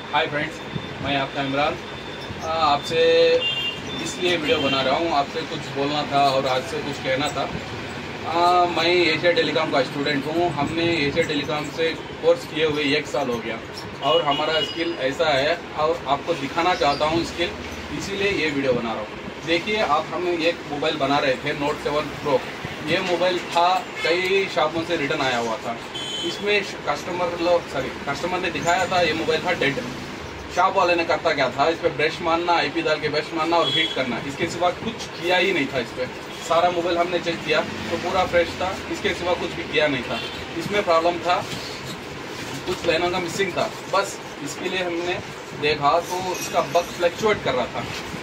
Hi friends, मैं आपका इमरान आपसे इसलिए वीडियो बना रहा हूँ। आपसे कुछ बोलना था और आज से कुछ कहना था। मैं एशिया टेलीकॉम का स्टूडेंट हूँ। हमने एशिया टेलीकॉम से कोर्स किए हुए 1 साल हो गया और हमारा स्किल ऐसा है और आपको दिखाना चाहता हूँ स्किल, इसीलिए ये वीडियो बना रहा हूँ। देखिए, आप हमें एक मोबाइल बना रहे थे नोट 7 प्रो। ये मोबाइल था, कई शॉपों से रिटर्न आया हुआ था। इसमें कस्टमर ने दिखाया था ये मोबाइल था डेड। शॉप वाले ने करता क्या था, इस पर ब्रश मारना, आईपी डाल के ब्रश मारना और हीट करना, इसके सिवा कुछ किया ही नहीं था। इस पर सारा मोबाइल हमने चेक किया तो पूरा फ्रेश था, इसके सिवा कुछ भी किया नहीं था। इसमें प्रॉब्लम था, कुछ लाइनों का मिसिंग था, बस इसके लिए हमने देखा तो इसका बग फ्लक्चुएट कर रहा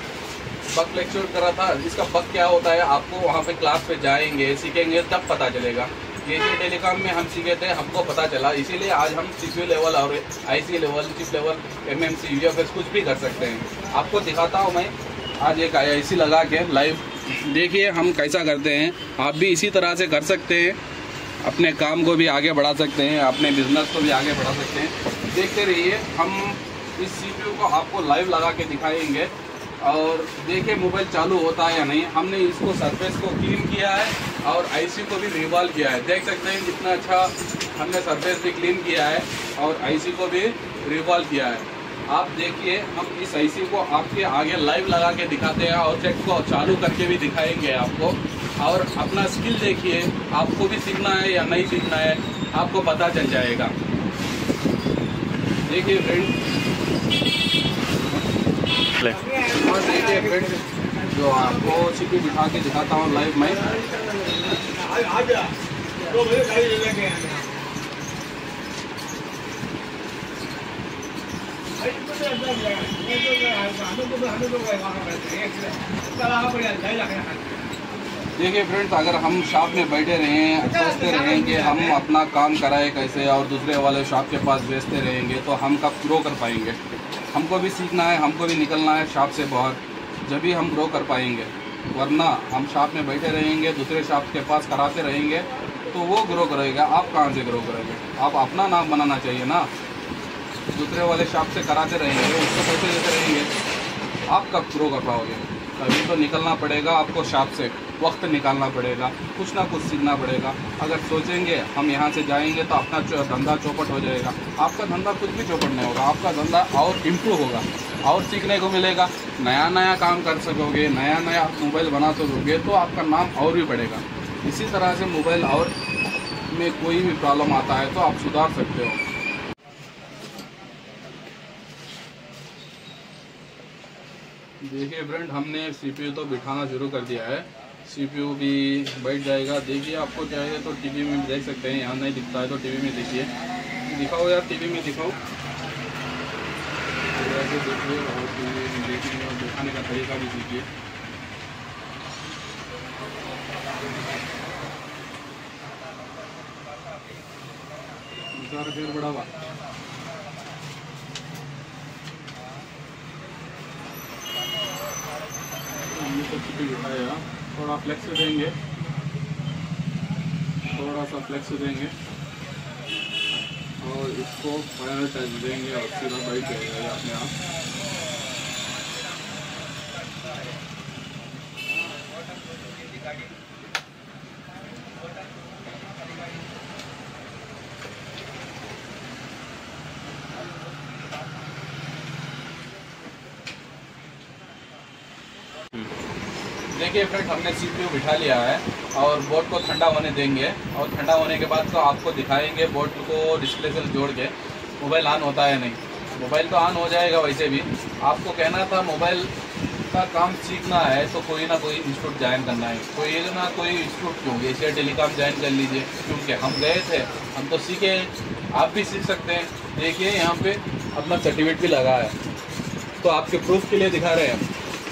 था। इसका बग क्या होता है, आपको वहाँ पे क्लास पे जाएंगे, सीखेंगे, तब पता चलेगा। एशिया टेलीकॉम में हम सीखे थे, हमको पता चला, इसीलिए आज हम CPU लेवल और IC level, chip level, MMC, UFS कुछ भी कर सकते हैं। आपको दिखाता हूँ मैं आज एक IC लगा के लाइव। देखिए हम कैसा करते हैं, आप भी इसी तरह से कर सकते हैं। अपने काम को भी आगे बढ़ा सकते हैं, अपने बिजनेस को भी आगे बढ़ा सकते हैं। देखते रहिए, हम इस CPU को आपको लाइव लगा के दिखाएंगे और देखिए मोबाइल चालू होता है या नहीं। हमने इसको सरफेस को क्लीन किया है और IC को भी रिवॉल्व किया है। देख सकते हैं कितना अच्छा हमने सरफेस भी क्लीन किया है और IC को भी रिवॉल्व किया है। आप देखिए, हम इस IC को आपके आगे लाइव लगा के दिखाते हैं और सेट को चालू करके भी दिखाएंगे आपको। और अपना स्किल देखिए, आपको भी सीखना है या नहीं सीखना है, आपको पता चल जाएगा। देखिए फ्रेंड, और देखिए फ्रेंड, जो आपको CPU दिखा के दिखाता हूँ लाइव में। देखिए फ्रेंड्स, अगर हम शॉप में बैठे रहें, सोचते रहें कि हम अपना काम कराए कैसे और दूसरे वाले शॉप के पास बेचते रहेंगे तो हम कब ग्रो कर पाएंगे। हमको भी सीखना है, हमको भी निकलना है शॉप से बाहर, जब भी हम ग्रो कर पाएंगे। वरना हम शॉप में बैठे रहेंगे, दूसरे शॉप के पास कराते रहेंगे तो वो ग्रो करेगा, आप कहाँ से ग्रो करोगे। आप अपना नाम बनाना चाहिए ना। दूसरे वाले शॉप से कराते रहेंगे, उसको पैसे देते रहेंगे, आप कब ग्रो कर पाओगे। कभी तो निकलना पड़ेगा आपको शॉप से, वक्त निकालना पड़ेगा, कुछ ना कुछ सीखना पड़ेगा। अगर सोचेंगे हम यहाँ से जाएंगे तो अपना धंधा चौपट हो जाएगा, आपका धंधा कुछ भी चौपट नहीं होगा। आपका धंधा और इम्प्रूव होगा और सीखने को मिलेगा, नया नया काम कर सकोगे, नया नया मोबाइल बना सकोगे तो आपका नाम और भी बढ़ेगा। इसी तरह से मोबाइल और में कोई भी प्रॉब्लम आता है तो आप सुधार सकते हो। देखिए फ्रेंड, हमने CPU तो बिठाना शुरू कर दिया है, CPU भी बैठ जाएगा। देखिए, आपको चाहिए तो TV में भी देख सकते हैं, यहाँ नहीं दिखता है तो TV में देखिए। दिखाओ यार, TV में दिखाओ, ऐसे देखिए और TV में देखिए और दिखाने का तरीका भी सीखिए। फिर बढ़ावा बिठाया, थोड़ा फ्लेक्स देंगे, थोड़ा सा फ्लेक्स देंगे और इसको फाइनल टच देंगे और सीधा बैठ जाएगा अपने आप। देखिए फ्रेंड, हमने CPU बिठा लिया है और बोर्ड को ठंडा होने देंगे और ठंडा होने के बाद तो आपको दिखाएंगे बोर्ड को डिस्प्ले से जोड़ के मोबाइल ऑन होता है नहीं। मोबाइल तो ऑन हो जाएगा। वैसे भी आपको कहना था मोबाइल का काम सीखना है तो कोई ना कोई इंस्टीट्यूट ज्वाइन करना है, कोई ना कोई इंस्टीट्यूट क्यों, एशिया टेलीकॉम ज्वाइन कर लीजिए, क्योंकि हम गए थे, हम तो सीखे, आप भी सीख सकते हैं। देखिए यहाँ पे अपना सर्टिफिकेट भी लगा है तो आपके प्रूफ के लिए दिखा रहे हैं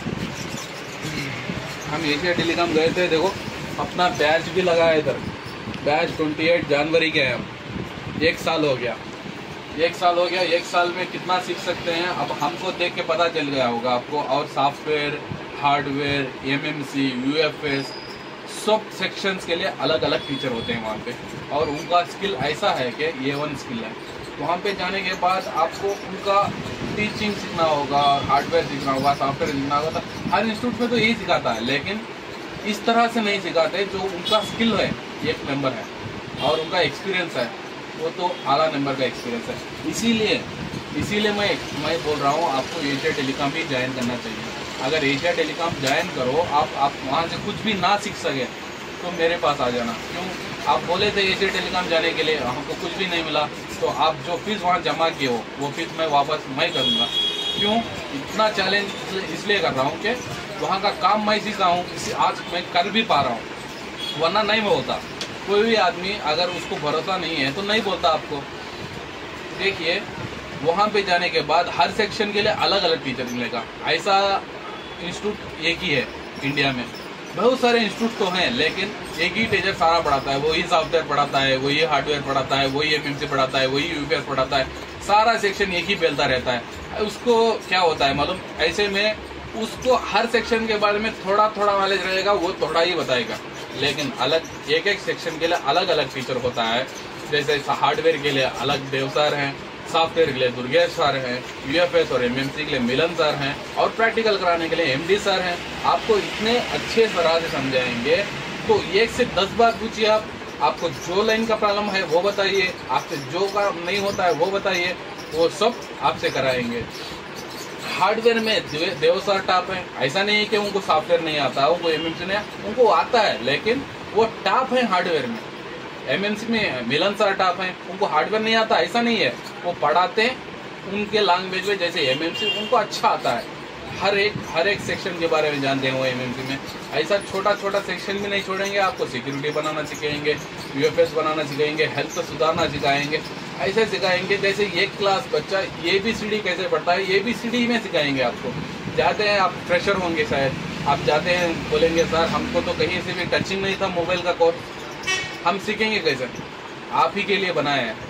हम एशिया टेलीकॉम गए थे। देखो अपना बैच भी लगा है इधर, बैच 28 जनवरी के हैं हम। 1 साल हो गया, 1 साल में कितना सीख सकते हैं अब हमको देख के पता चल गया होगा आपको। और सॉफ्टवेयर, हार्डवेयर, MMC, UFS सब सेक्शंस के लिए अलग अलग फीचर होते हैं वहाँ पे, और उनका स्किल ऐसा है कि A1 स्किल है। वहाँ पे जाने के बाद आपको उनका टीचिंग सीखना होगा और हार्डवेयर सीखना होगा, सॉफ्टवेयर सीखना होगा, तो हर इंस्टीट्यूट में तो यही सिखाता है, लेकिन इस तरह से नहीं सिखाते। जो उनका स्किल है एक नंबर है और उनका एक्सपीरियंस है वो तो आला नंबर का एक्सपीरियंस है। इसीलिए मैं बोल रहा हूँ आपको एशिया टेलीकॉम ही ज्वाइन करना चाहिए। अगर एशिया टेलीकॉम ज्वाइन करो, आप वहाँ से कुछ भी ना सीख सके तो मेरे पास आ जाना। क्यों, आप बोले थे एशिया टेलीकॉम जाने के लिए, हमको कुछ भी नहीं मिला, तो आप जो फीस वहाँ जमा किए हो वो फीस मैं वापस मैं करूँगा। क्यों, इतना चैलेंज इसलिए कर रहा हूँ कि वहाँ का काम मैं सीखा हूँ, आज मैं कर भी पा रहा हूँ, वरना नहीं मैं होता। कोई भी आदमी अगर उसको भरोसा नहीं है तो नहीं बोलता आपको। देखिए वहाँ पे जाने के बाद हर सेक्शन के लिए अलग अलग टीचर मिलेगा। ऐसा इंस्टीट्यूट एक ही है इंडिया में, बहुत सारे इंस्टीट्यूट तो हैं लेकिन एक ही टीचर सारा पढ़ाता है। वही सॉफ्टवेयर पढ़ाता है, वही हार्डवेयर पढ़ाता है, वही एमएमसी पढ़ाता है, वही यूपीएस पढ़ाता है, सारा सेक्शन एक ही बेलता रहता है। उसको क्या होता है मालूम, ऐसे में उसको हर सेक्शन के बारे में थोड़ा थोड़ा नॉलेज रहेगा, वो थोड़ा ही बताएगा, लेकिन अलग एक एक सेक्शन के लिए अलग अलग टीचर होता है। जैसे हार्डवेयर के लिए अलग देव सर हैं, सॉफ्टवेयर के लिए दुर्गेश सर हैं, यूएफएस और एमएमसी के लिए मिलन सर हैं, और प्रैक्टिकल कराने के लिए एमडी सर हैं। आपको इतने अच्छे तरह से समझाएंगे, तो 1 से 10 बार पूछिए आप, आपको जो लाइन का प्रॉब्लम है वो बताइए, आपसे जो काम नहीं होता है वो बताइए, वो सब आपसे कराएंगे। हार्डवेयर में देव सर टॉप है, ऐसा नहीं है कि उनको सॉफ्टवेयर नहीं आता, उनको एमएमसी नहीं, उनको आता है, लेकिन वो टॉप है हार्डवेयर में। एमएमसी में मिलन सर टॉप है, उनको हार्डवेयर नहीं आता, ऐसा नहीं है, वो पढ़ाते उनके लैंग्वेज में, जैसे एमएमसी उनको अच्छा आता है, हर एक सेक्शन के बारे में जानते हैं वो एमएमसी में। ऐसा छोटा छोटा सेक्शन भी नहीं छोड़ेंगे, आपको सिक्योरिटी बनाना सिखाएंगे, यूएफएस बनाना सिखाएंगे, हेल्थ सुधारना सिखाएंगे, ऐसे सिखाएंगे जैसे एक क्लास बच्चा ABCD कैसे पढ़ता है ABCD में सिखाएंगे आपको। जाते हैं आप फ्रेशर होंगे शायद, आप जाते हैं बोलेंगे सर हमको तो कहीं से भी टचिंग नहीं था मोबाइल का कोर्स, हम सीखेंगे कैसे? आप ही के लिए बनाया है,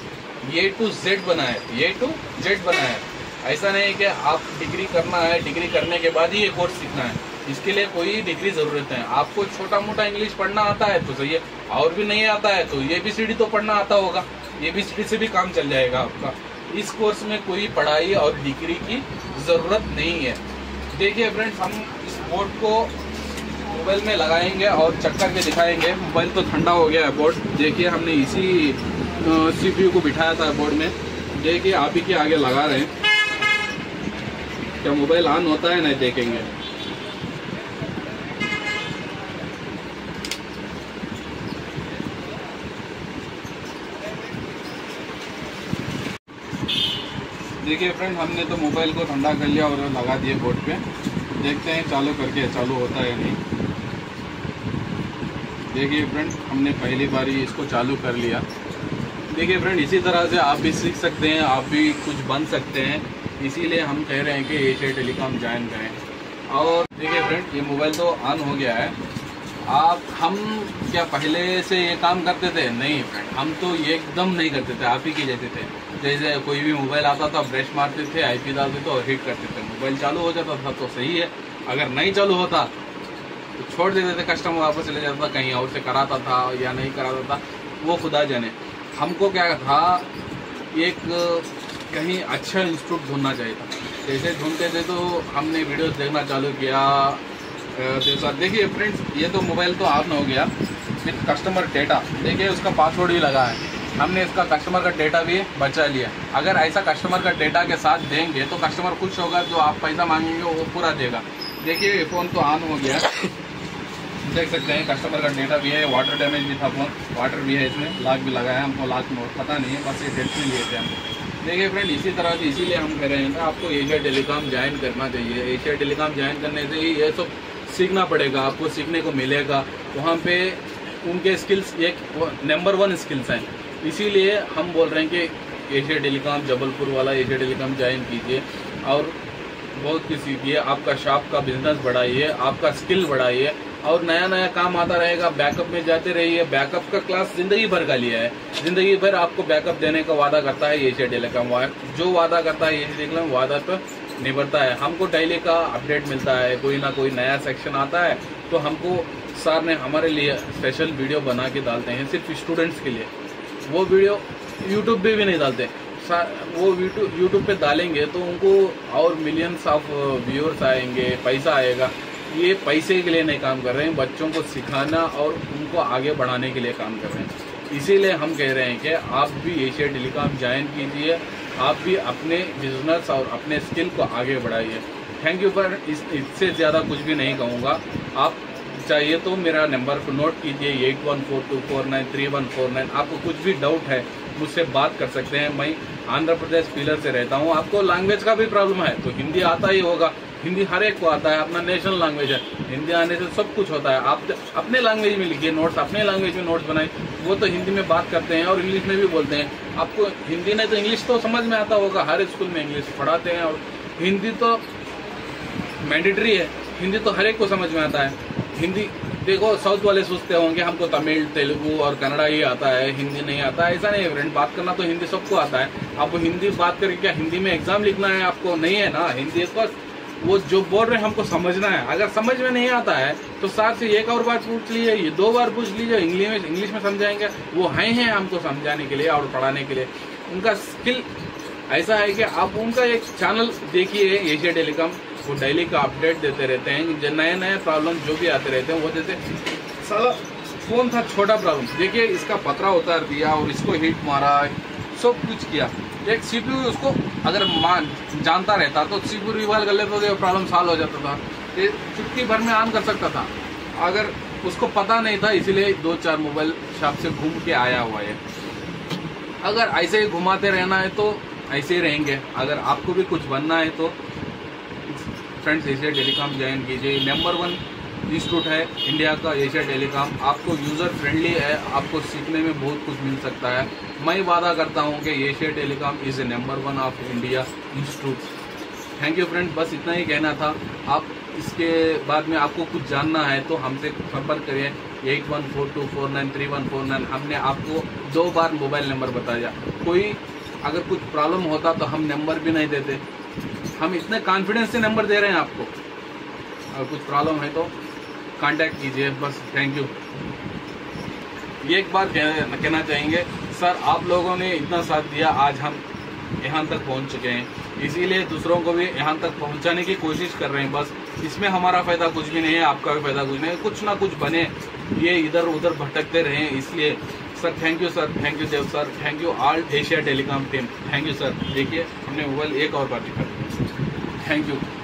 A to Z बनाया है, A to Z बनाया है। ऐसा नहीं है कि आप डिग्री करना है, डिग्री करने के बाद ही ये कोर्स सीखना है, इसके लिए कोई डिग्री जरूरत है। आपको छोटा मोटा इंग्लिश पढ़ना आता है तो सही है, और भी नहीं आता है तो ABCD तो पढ़ना आता होगा, ABCD से भी काम चल जाएगा आपका। इस कोर्स में कोई पढ़ाई और डिग्री की जरूरत नहीं है। देखिए फ्रेंड्स, हम इस बोर्ड को मोबाइल में लगाएंगे और चक्कर के दिखाएंगे। मोबाइल तो ठंडा हो गया है बोर्ड, देखिए हमने इसी CPU को बिठाया था बोर्ड में। देखिए आप ही के आगे लगा रहे हैं, क्या मोबाइल ऑन होता है नहीं देखेंगे। देखिए फ्रेंड, हमने तो मोबाइल को ठंडा कर लिया और लगा दिए बोर्ड पे। देखते हैं चालू करके चालू होता है नहीं। देखिए फ्रेंड, हमने पहली बार ही इसको चालू कर लिया। देखिए फ्रेंड, इसी तरह से आप भी सीख सकते हैं, आप भी कुछ बन सकते हैं, इसीलिए हम कह रहे हैं कि एशिया टेलीकॉम ज्वाइन करें। और देखिए फ्रेंड, ये मोबाइल तो ऑन हो गया है। हम क्या पहले से ये काम करते थे? नहीं फ्रेंड, हम तो ये एकदम नहीं करते थे, आप ही के जैसे थे। जैसे कोई भी मोबाइल आता था, ब्रश मारते थे, IP डालते थे और हिट करते थे, मोबाइल चालू हो जाता था तो सही है। अगर नहीं चालू होता तो छोड़ देते थे, कस्टमर वापस चले जाता था, कहीं और से कराता था या नहीं कराता था, वो खुदा जाने। हमको क्या था, एक कहीं अच्छा इंस्टीट्यूट ढूंढना चाहिए था। जैसे ढूंढते थे तो हमने वीडियोस देखना चालू किया। देखिए फ्रेंड्स, ये तो मोबाइल तो ऑन हो गया विथ कस्टमर डेटा। देखिए उसका पासवर्ड भी लगा है, हमने इसका कस्टमर का डेटा भी बचा लिया। अगर ऐसा कस्टमर का डेटा के साथ देंगे तो कस्टमर खुश होगा, जो आप पैसा मांगेंगे वो पूरा देगा। देखिए ये फ़ोन तो ऑन हो गया, देख सकते हैं कस्टमर का डेटा भी है, वाटर डैमेज भी था फ़ोन, वाटर भी है, इसमें लॉक भी लगा है। हमको लॉक पता नहीं है, बस ये डेट में लिए थे हम। देखिए फ्रेंड, इसी तरह से इसीलिए हम कह रहे हैं ना, आपको एशिया टेलीकॉम ज्वाइन करना चाहिए। एशिया टेलीकॉम ज्वाइन करने से ही ये सब सीखना पड़ेगा, आपको सीखने को मिलेगा। वहाँ पे उनके स्किल्स एक नंबर 1 स्किल्स हैं, इसीलिए हम बोल रहे हैं कि एशिया टेलीकॉम जबलपुर वाला एशिया टेलीकॉम ज्वाइन कीजिए और बहुत कुछ सीखिए, आपका शॉप का बिजनेस बढ़ाइए, आपका स्किल बढ़ाइए और नया नया काम आता रहेगा। बैकअप में जाते रहिए। बैकअप का क्लास जिंदगी भर का लिया है, जिंदगी भर आपको बैकअप देने का वादा करता है एशिया टेलीकॉम। जो वादा करता है एशिया टेलीकॉम, वादा तो निभरता है। हमको डेली का अपडेट मिलता है, कोई ना कोई नया सेक्शन आता है तो हमको सर ने हमारे लिए स्पेशल वीडियो बना के डालते हैं, सिर्फ स्टूडेंट्स के लिए। वो वीडियो यूट्यूब पे भी नहीं डालते, वो यूट्यूब पे डालेंगे तो उनको और मिलियंस ऑफ व्यूअर्स आएंगे, पैसा आएगा। ये पैसे के लिए नहीं काम कर रहे हैं, बच्चों को सिखाना और उनको आगे बढ़ाने के लिए काम कर रहे हैं। इसीलिए हम कह रहे हैं कि आप भी एशिया टेलीकॉम ज्वाइन कीजिए, आप भी अपने बिजनेस और अपने स्किल को आगे बढ़ाइए। थैंक यू फॉर, इससे ज़्यादा कुछ भी नहीं कहूँगा। आप चाहिए तो मेरा नंबर को नोट कीजिए 8142493149। आपको कुछ भी डाउट है मुझसे बात कर सकते हैं। मैं आंध्र प्रदेश पीलर से रहता हूँ। आपको लैंग्वेज का भी प्रॉब्लम है तो हिंदी आता ही होगा, हिंदी हर एक को आता है, अपना नेशनल लैंग्वेज है। हिंदी आने से सब कुछ होता है। आप अपने लैंग्वेज में लिखिए नोट्स, अपने लैंग्वेज में नोट्स बनाए। वो तो हिंदी में बात करते हैं और इंग्लिश में भी बोलते हैं। आपको हिंदी नहीं तो इंग्लिश तो समझ में आता होगा, हर स्कूल में इंग्लिश पढ़ाते हैं और हिंदी तो मैंडेटरी है। हिंदी तो हर एक को समझ में आता है। हिंदी देखो, साउथ वाले सोचते होंगे हमको तमिल, तेलुगु और कन्नड़ा ही आता है, हिंदी नहीं आता है। ऐसा नहीं है फ्रेंड, बात करना तो हिंदी सबको आता है। आपको हिंदी बात करके क्या हिंदी में एग्जाम लिखना है? आपको नहीं है ना। हिंदी बस वो जो बोल रहे हैं हमको समझना है। अगर समझ में नहीं आता है तो सर से एक और बार पूछ लीजिए, ये 2 बार पूछ लीजिए, इंग्लिश में समझाएंगे। वो हैं हमको समझाने के लिए और पढ़ाने के लिए। उनका स्किल ऐसा है कि आप उनका एक चैनल देखिए एशिया टेलीकॉम, वो डेली का अपडेट देते रहते हैं। जो नए नए प्रॉब्लम जो भी आते रहते हैं वो जैसे साला फोन था छोटा प्रॉब्लम, देखिए इसका पतरा उतार दिया और इसको हिट मारा, सब कुछ किया। एक सीपीयू उसको अगर जानता रहता तो सीपीयू रिवॉल्व कर लेता तो प्रॉब्लम सॉल्व हो जाता था। ये चुटकी भर में ऑन कर सकता था। अगर उसको पता नहीं था, इसीलिए 2-4 मोबाइल शॉप से घूम के आया हुआ है। अगर ऐसे ही घुमाते रहना है तो ऐसे ही रहेंगे। अगर आपको भी कुछ बनना है तो फ्रेंड्स एशिया टेलीकॉम ज्वाइन कीजिए। नंबर 1 इंस्टीट्यूट है इंडिया का एशिया टेलीकॉम। आपको यूज़र फ्रेंडली है, आपको सीखने में बहुत कुछ मिल सकता है। मैं वादा करता हूं कि Asia telecom is a number 1 of India institute. Thank you friends, बस इतना ही कहना था। आप इसके बाद में आपको कुछ जानना है तो हमसे संपर्क करिए 8142493149। हमने आपको 2 बार मोबाइल नंबर बताया। कोई अगर कुछ प्रॉब्लम होता तो हम नंबर भी नहीं देते। हम इतने कॉन्फिडेंस से नंबर दे रहे हैं आपको। अगर कुछ प्रॉब्लम है तो कांटेक्ट कीजिए बस। Thank you. एक बार कहना चाहेंगे सर, आप लोगों ने इतना साथ दिया, आज हम यहाँ तक पहुँच चुके हैं। इसीलिए दूसरों को भी यहाँ तक पहुँचाने की कोशिश कर रहे हैं। बस इसमें हमारा फ़ायदा कुछ भी नहीं है, आपका भी फ़ायदा कुछ नहीं है। कुछ ना कुछ बने, ये इधर उधर भटकते रहें। इसलिए sir thank you sir, thank you Dev sir, thank you all Asia telecom team, thank you sir. देखिए हमने मोबाइल एक और बार दिखा दिया। Thank you.